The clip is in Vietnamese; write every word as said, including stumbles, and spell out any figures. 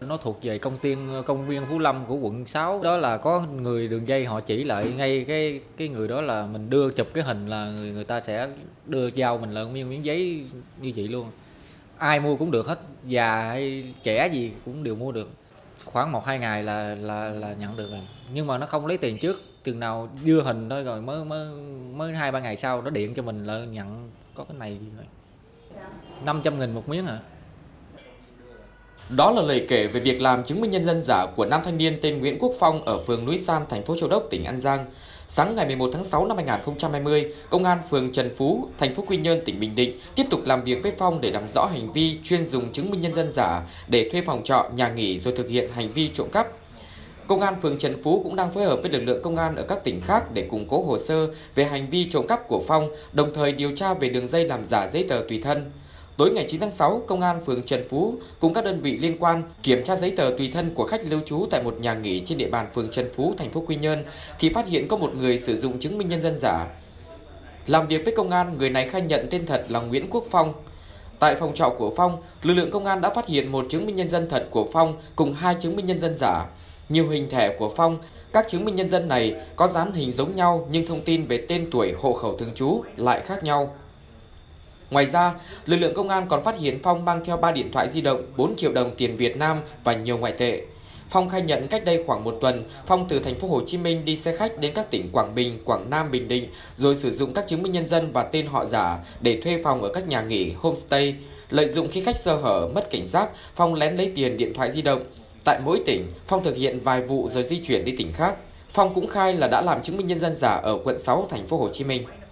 Nó thuộc về công viên công viên Phú Lâm của quận sáu. Đó là có người đường dây họ chỉ lại ngay cái cái người đó, là mình đưa chụp cái hình là người người ta sẽ đưa giao mình là miếng miếng giấy như vậy luôn. Ai mua cũng được hết, già hay trẻ gì cũng đều mua được. Khoảng một hai ngày là là là nhận được rồi. Nhưng mà nó không lấy tiền trước, chừng nào đưa hình thôi rồi mới mới mới hai ba ngày sau nó điện cho mình là nhận có cái này gì rồi. năm trăm nghìn một miếng à. Đó là lời kể về việc làm chứng minh nhân dân giả của nam thanh niên tên Nguyễn Quốc Phong ở phường Núi Sam, thành phố Châu Đốc, tỉnh An Giang. Sáng ngày mười một tháng sáu năm hai nghìn không trăm hai mươi, Công an phường Trần Phú, thành phố Quy Nhơn, tỉnh Bình Định tiếp tục làm việc với Phong để làm rõ hành vi chuyên dùng chứng minh nhân dân giả để thuê phòng trọ, nhà nghỉ rồi thực hiện hành vi trộm cắp. Công an phường Trần Phú cũng đang phối hợp với lực lượng công an ở các tỉnh khác để củng cố hồ sơ về hành vi trộm cắp của Phong, đồng thời điều tra về đường dây làm giả giấy tờ tùy thân. Tối ngày chín tháng sáu, Công an phường Trần Phú cùng các đơn vị liên quan kiểm tra giấy tờ tùy thân của khách lưu trú tại một nhà nghỉ trên địa bàn phường Trần Phú, thành phố Quy Nhơn thì phát hiện có một người sử dụng chứng minh nhân dân giả. Làm việc với công an, người này khai nhận tên thật là Nguyễn Quốc Phong. Tại phòng trọ của Phong, lực lượng công an đã phát hiện một chứng minh nhân dân thật của Phong cùng hai chứng minh nhân dân giả. Nhiều hình thẻ của Phong, các chứng minh nhân dân này có dán hình giống nhau nhưng thông tin về tên tuổi, hộ khẩu thường trú lại khác nhau. Ngoài ra, lực lượng công an còn phát hiện Phong mang theo ba điện thoại di động, bốn triệu đồng tiền Việt Nam và nhiều ngoại tệ. Phong khai nhận cách đây khoảng một tuần, Phong từ thành phố Hồ Chí Minh đi xe khách đến các tỉnh Quảng Bình, Quảng Nam, Bình Định rồi sử dụng các chứng minh nhân dân và tên họ giả để thuê phòng ở các nhà nghỉ, homestay. Lợi dụng khi khách sơ hở, mất cảnh giác, Phong lén lấy tiền, điện thoại di động. Tại mỗi tỉnh, Phong thực hiện vài vụ rồi di chuyển đi tỉnh khác. Phong cũng khai là đã làm chứng minh nhân dân giả ở quận sáu, thành phố Hồ Chí Minh.